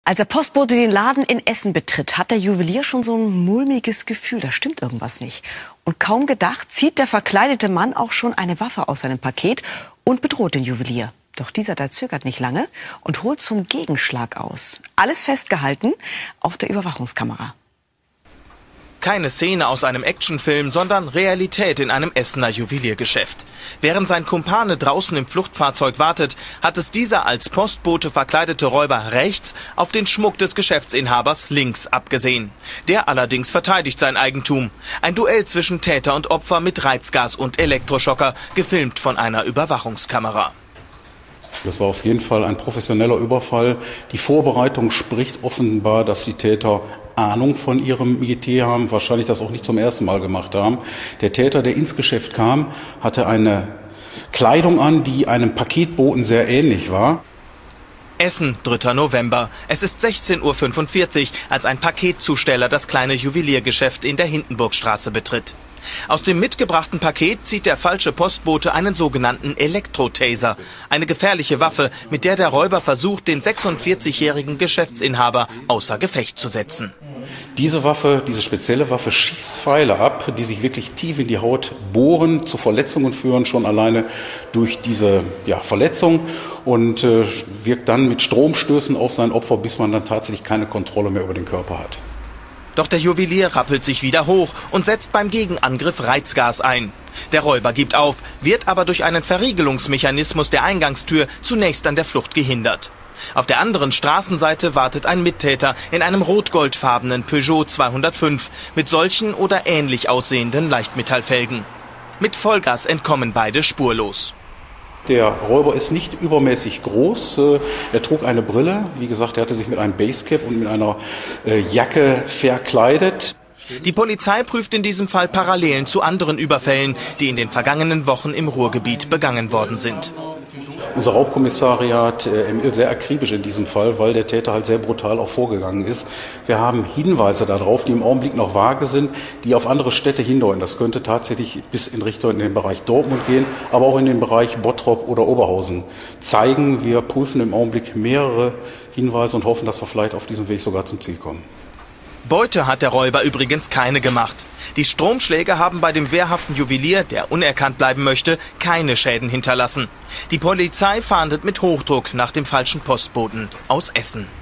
Als der Postbote den Laden in Essen betritt, hat der Juwelier schon so ein mulmiges Gefühl, da stimmt irgendwas nicht. Und kaum gedacht, zieht der verkleidete Mann auch schon eine Waffe aus seinem Paket und bedroht den Juwelier. Doch dieser, der zögert nicht lange und holt zum Gegenschlag aus. Alles festgehalten auf der Überwachungskamera. Keine Szene aus einem Actionfilm, sondern Realität in einem Essener Juweliergeschäft. Während sein Kumpane draußen im Fluchtfahrzeug wartet, hat es dieser als Postbote verkleidete Räuber rechts auf den Schmuck des Geschäftsinhabers links abgesehen. Der allerdings verteidigt sein Eigentum. Ein Duell zwischen Täter und Opfer mit Reizgas und Elektroschocker, gefilmt von einer Überwachungskamera. Das war auf jeden Fall ein professioneller Überfall. Die Vorbereitung spricht offenbar, dass die Täter Ahnung von ihrem Metier haben, wahrscheinlich das auch nicht zum ersten Mal gemacht haben. Der Täter, der ins Geschäft kam, hatte eine Kleidung an, die einem Paketboten sehr ähnlich war. Essen, 3. November. Es ist 16:45 Uhr, als ein Paketzusteller das kleine Juweliergeschäft in der Hindenburgstraße betritt. Aus dem mitgebrachten Paket zieht der falsche Postbote einen sogenannten Elektro-Taser. Eine gefährliche Waffe, mit der der Räuber versucht, den 46-jährigen Geschäftsinhaber außer Gefecht zu setzen. Diese Waffe, diese spezielle Waffe, schießt Pfeile ab, die sich wirklich tief in die Haut bohren, zu Verletzungen führen, schon alleine durch diese Verletzung, und wirkt dann mit Stromstößen auf sein Opfer, bis man dann tatsächlich keine Kontrolle mehr über den Körper hat. Doch der Juwelier rappelt sich wieder hoch und setzt beim Gegenangriff Reizgas ein. Der Räuber gibt auf, wird aber durch einen Verriegelungsmechanismus der Eingangstür zunächst an der Flucht gehindert. Auf der anderen Straßenseite wartet ein Mittäter in einem rot-goldfarbenen Peugeot 205 mit solchen oder ähnlich aussehenden Leichtmetallfelgen. Mit Vollgas entkommen beide spurlos. Der Räuber ist nicht übermäßig groß. Er trug eine Brille. Wie gesagt, er hatte sich mit einem Basecap und mit einer Jacke verkleidet. Die Polizei prüft in diesem Fall Parallelen zu anderen Überfällen, die in den vergangenen Wochen im Ruhrgebiet begangen worden sind. Unser Hauptkommissariat ermittelt sehr akribisch in diesem Fall, weil der Täter halt sehr brutal auch vorgegangen ist. Wir haben Hinweise darauf, die im Augenblick noch vage sind, die auf andere Städte hindeuten. Das könnte tatsächlich bis in Richtung in den Bereich Dortmund gehen, aber auch in den Bereich Bottrop oder Oberhausen zeigen. Wir prüfen im Augenblick mehrere Hinweise und hoffen, dass wir vielleicht auf diesem Weg sogar zum Ziel kommen. Beute hat der Räuber übrigens keine gemacht. Die Stromschläge haben bei dem wehrhaften Juwelier, der unerkannt bleiben möchte, keine Schäden hinterlassen. Die Polizei fahndet mit Hochdruck nach dem falschen Postboten aus Essen.